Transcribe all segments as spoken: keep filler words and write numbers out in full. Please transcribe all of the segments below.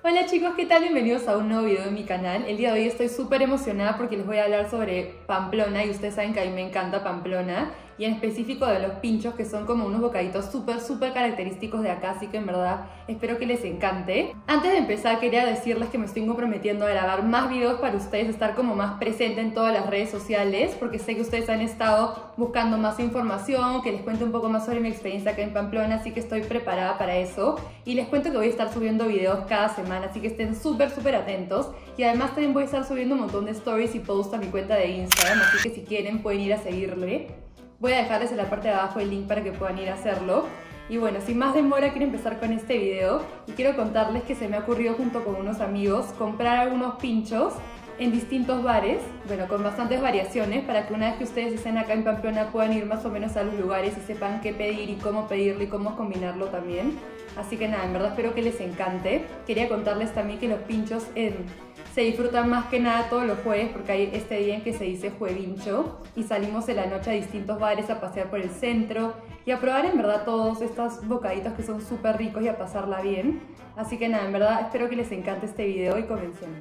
Hola chicos, ¿qué tal? Bienvenidos a un nuevo video de mi canal. El día de hoy estoy súper emocionada porque les voy a hablar sobre Pamplona y ustedes saben que a mí me encanta Pamplona y en específico de los pinchos, que son como unos bocaditos súper súper característicos de acá, así que en verdad espero que les encante. Antes de empezar quería decirles que me estoy comprometiendo a grabar más videos para ustedes, estar como más presente en todas las redes sociales, porque sé que ustedes han estado buscando más información, que les cuente un poco más sobre mi experiencia acá en Pamplona, así que estoy preparada para eso. Y les cuento que voy a estar subiendo videos cada semana, así que estén súper súper atentos. Y además también voy a estar subiendo un montón de stories y posts a mi cuenta de Instagram, así que si quieren pueden ir a seguirle. Voy a dejarles en la parte de abajo el link para que puedan ir a hacerlo. Y bueno, sin más demora quiero empezar con este video y quiero contarles que se me ha ocurrido junto con unos amigos comprar algunos pinchos en distintos bares, bueno, con bastantes variaciones, para que una vez que ustedes estén acá en Pamplona puedan ir más o menos a los lugares y sepan qué pedir y cómo pedirlo y cómo combinarlo también. Así que nada, en verdad espero que les encante. Quería contarles también que los pinchos en... se disfrutan más que nada todos los jueves, porque hay este día en que se dice juevincho y salimos en la noche a distintos bares a pasear por el centro y a probar en verdad todos estos bocaditos que son súper ricos y a pasarla bien. Así que nada, en verdad espero que les encante este video y comencemos.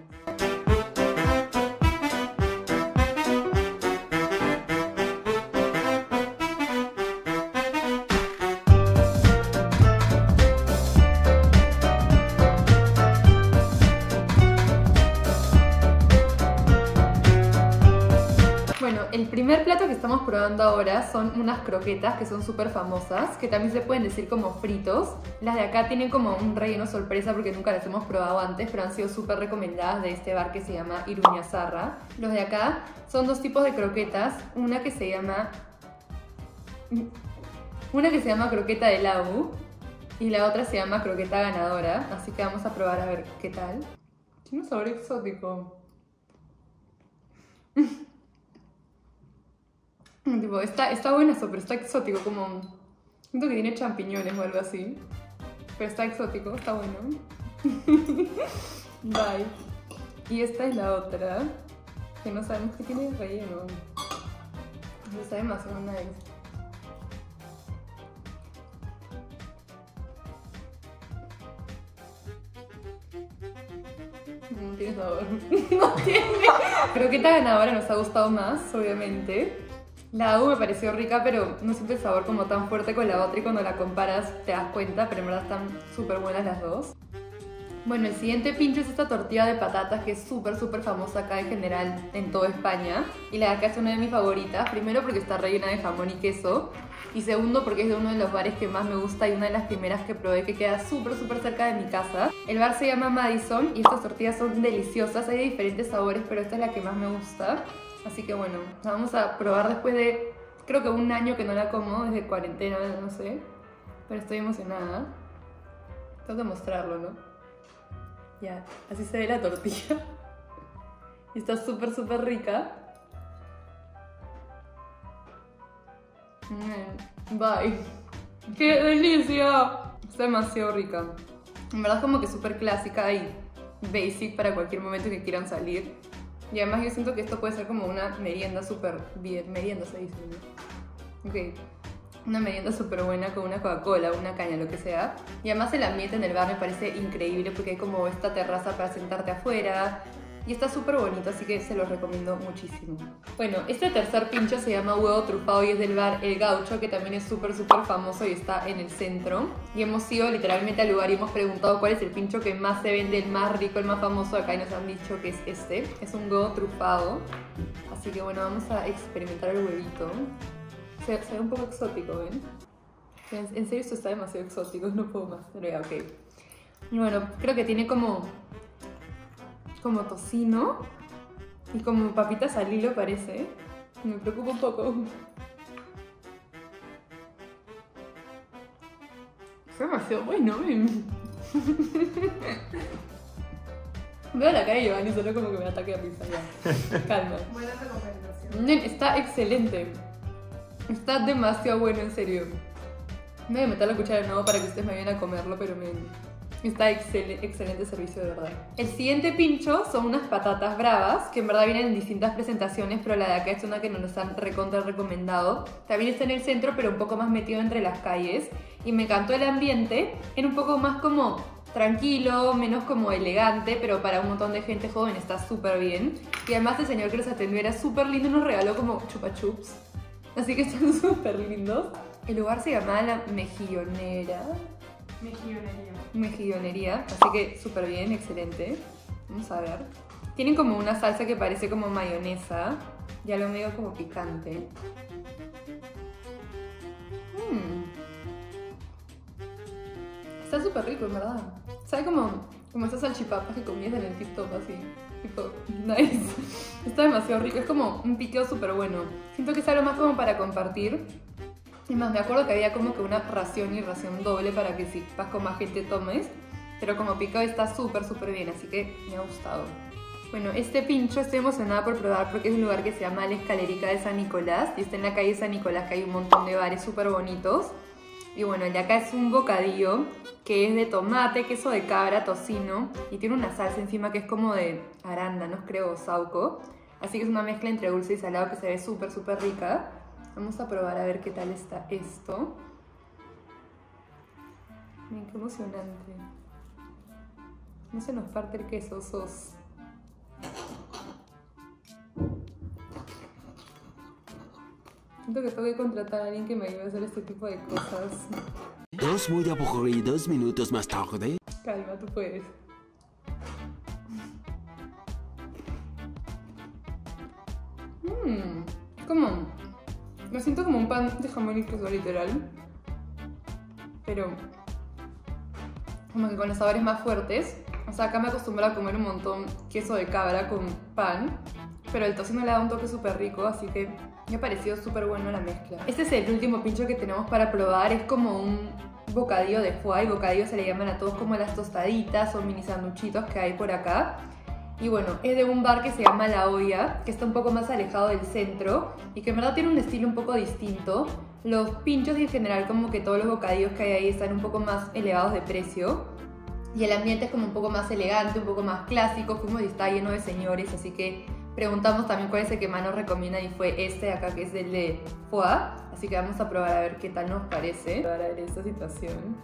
El primer plato que estamos probando ahora son unas croquetas que son súper famosas, que también se pueden decir como fritos. Las de acá tienen como un relleno sorpresa porque nunca las hemos probado antes, pero han sido súper recomendadas de este bar que se llama Iruñazarra. Los de acá son dos tipos de croquetas, una que se llama... Una que se llama croqueta de Lau y la otra se llama croqueta ganadora, así que vamos a probar a ver qué tal. Tiene un sabor exótico. Tipo, está, está bueno eso, pero está exótico, como... siento que tiene champiñones o algo así. Pero está exótico, está bueno. Bye. Y esta es la otra, que no sabemos qué tiene de relleno. No sabe demasiado nice. No tiene sabor. No tiene. Croqueta ganadora nos ha gustado más, obviamente. La Lau me pareció rica, pero no siento el sabor como tan fuerte con la otra y cuando la comparas te das cuenta, pero en verdad están súper buenas las dos. Bueno, el siguiente pincho es esta tortilla de patatas que es súper súper famosa acá en general en toda España. Y la de acá es una de mis favoritas, primero porque está rellena de jamón y queso y segundo porque es de uno de los bares que más me gusta y una de las primeras que probé que queda súper súper cerca de mi casa. El bar se llama Madison y estas tortillas son deliciosas, hay de diferentes sabores, pero esta es la que más me gusta. Así que bueno, la vamos a probar después de, creo que un año que no la como, desde cuarentena, no sé. Pero estoy emocionada. Tengo que mostrarlo, ¿no? Ya, así se ve la tortilla. Y está súper, súper rica. Mm, bye. ¡Qué delicia! Está demasiado rica. En verdad es como que súper clásica y basic para cualquier momento que quieran salir. Y además yo siento que esto puede ser como una merienda súper bien, merienda se dice, ¿no? Ok, una merienda súper buena con una Coca-Cola, una caña, lo que sea. Y además el ambiente en el bar me parece increíble porque hay como esta terraza para sentarte afuera. Y está súper bonito, así que se los recomiendo muchísimo. Bueno, este tercer pincho se llama huevo trufado y es del bar El Gaucho, que también es súper súper famoso y está en el centro. Y hemos ido literalmente al lugar y hemos preguntado cuál es el pincho que más se vende, el más rico, el más famoso acá, y nos han dicho que es este. Es un huevo trufado. Así que bueno, vamos a experimentar el huevito. Se, se ve un poco exótico, ¿ven? En, en serio esto está demasiado exótico, no puedo más. Pero ya, ok. Y bueno, creo que tiene como... como tocino y como papitas al hilo parece. Me preocupa un poco. Es demasiado bueno, ¿ven? Veo la cara de Giovanni solo como que me ataque a risa ya. Calma. Buena recomendación. Está excelente. Está demasiado bueno, en serio. Me voy a meter la cuchara de nuevo para que ustedes me vayan a comerlo, pero me... está excel excelente servicio, de verdad. El siguiente pincho son unas patatas bravas, que en verdad vienen en distintas presentaciones, pero la de acá es una que nos han recontra recomendado. También está en el centro, pero un poco más metido entre las calles. Y me encantó el ambiente, era un poco más como tranquilo, menos como elegante, pero para un montón de gente joven está súper bien. Y además el señor que los atendió era súper lindo y nos regaló como chupa chups. Así que están súper lindos. El lugar se llamaba La Mejillonera. Mejillonería. Mejillonería, así que súper bien, excelente. Vamos a ver. Tienen como una salsa que parece como mayonesa, ya lo medio como picante. Mm. Está súper rico, en verdad. Sabe como, como esas salchipapas que comías en el TikTok, así. Tipo, nice. Está demasiado rico, es como un piqueo súper bueno. Siento que es algo más como para compartir. Es más, me acuerdo que había como que una ración y ración doble para que si vas con más gente tomes. Pero como picado está súper, súper bien, así que me ha gustado. Bueno, este pincho estoy emocionada por probar porque es un lugar que se llama La Escalerica de San Nicolás. Y está en la calle San Nicolás, que hay un montón de bares súper bonitos. Y bueno, el de acá es un bocadillo que es de tomate, queso de cabra, tocino. Y tiene una salsa encima que es como de arándanos, creo, o sauco. Así que es una mezcla entre dulce y salado que se ve súper, súper rica. Vamos a probar a ver qué tal está esto. Miren, qué emocionante. No se nos parte el queso, sos. Siento que tengo que contratar a alguien que me ayude a hacer este tipo de cosas. Dos muy aburridos minutos más tarde. Calma, tú puedes. Mmm, es como... Me siento como un pan de jamón y queso, literal. Pero... como que con los sabores más fuertes. O sea, acá me acostumbro a comer un montón queso de cabra con pan. Pero el tocino le da un toque súper rico, así que me ha parecido súper bueno la mezcla. Este es el último pincho que tenemos para probar. Es como un bocadillo de foie. Bocadillo se le llaman a todos como las tostaditas o mini sanduchitos que hay por acá. Y bueno, es de un bar que se llama La Olla, que está un poco más alejado del centro y que en verdad tiene un estilo un poco distinto. Los pinchos y en general como que todos los bocadillos que hay ahí están un poco más elevados de precio. Y el ambiente es como un poco más elegante, un poco más clásico. Fuimos y está lleno de señores, así que preguntamos también cuál es el que más nos recomiendan y fue este de acá, que es el de foie. Así que vamos a probar a ver qué tal nos parece para ver esta situación.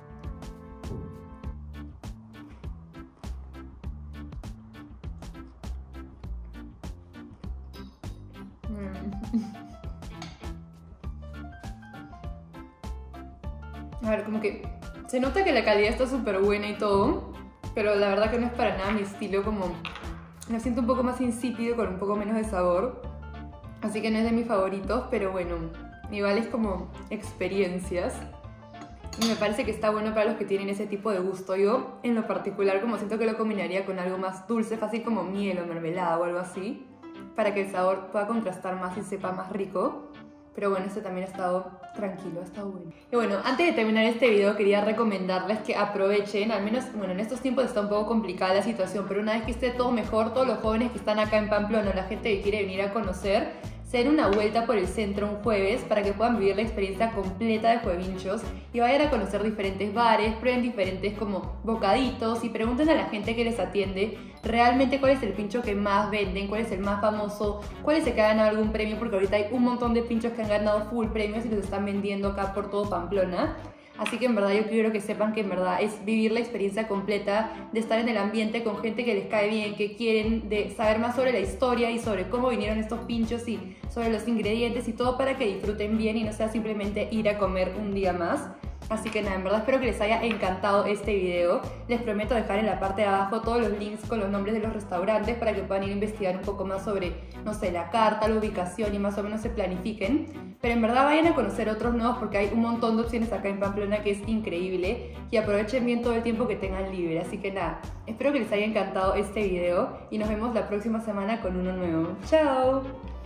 A ver, como que se nota que la calidad está súper buena y todo, pero la verdad que no es para nada mi estilo, como lo siento un poco más insípido, con un poco menos de sabor, así que no es de mis favoritos, pero bueno, igual es como experiencias y me parece que está bueno para los que tienen ese tipo de gusto. Yo en lo particular como siento que lo combinaría con algo más dulce, fácil como miel o mermelada o algo así, para que el sabor pueda contrastar más y sepa más rico. Pero bueno, este también ha estado tranquilo, ha estado bueno. Y bueno, antes de terminar este video quería recomendarles que aprovechen, al menos, bueno, en estos tiempos está un poco complicada la situación, pero una vez que esté todo mejor, todos los jóvenes que están acá en Pamplona, la gente que quiere venir a conocer, se den una vuelta por el centro un jueves para que puedan vivir la experiencia completa de Juevinchos y vayan a conocer diferentes bares, prueben diferentes como bocaditos y pregunten a la gente que les atiende realmente cuál es el pincho que más venden, cuál es el más famoso, cuál es el que ha ganado algún premio, porque ahorita hay un montón de pinchos que han ganado full premios y los están vendiendo acá por todo Pamplona. Así que en verdad yo quiero que sepan que en verdad es vivir la experiencia completa de estar en el ambiente con gente que les cae bien, que quieren de saber más sobre la historia y sobre cómo vinieron estos pinchos y sobre los ingredientes y todo para que disfruten bien y no sea simplemente ir a comer un día más. Así que nada, en verdad espero que les haya encantado este video. Les prometo dejar en la parte de abajo todos los links con los nombres de los restaurantes para que puedan ir a investigar un poco más sobre, no sé, la carta, la ubicación y más o menos se planifiquen. Pero en verdad vayan a conocer otros nuevos porque hay un montón de opciones acá en Pamplona que es increíble y aprovechen bien todo el tiempo que tengan libre. Así que nada, espero que les haya encantado este video y nos vemos la próxima semana con uno nuevo. ¡Chao!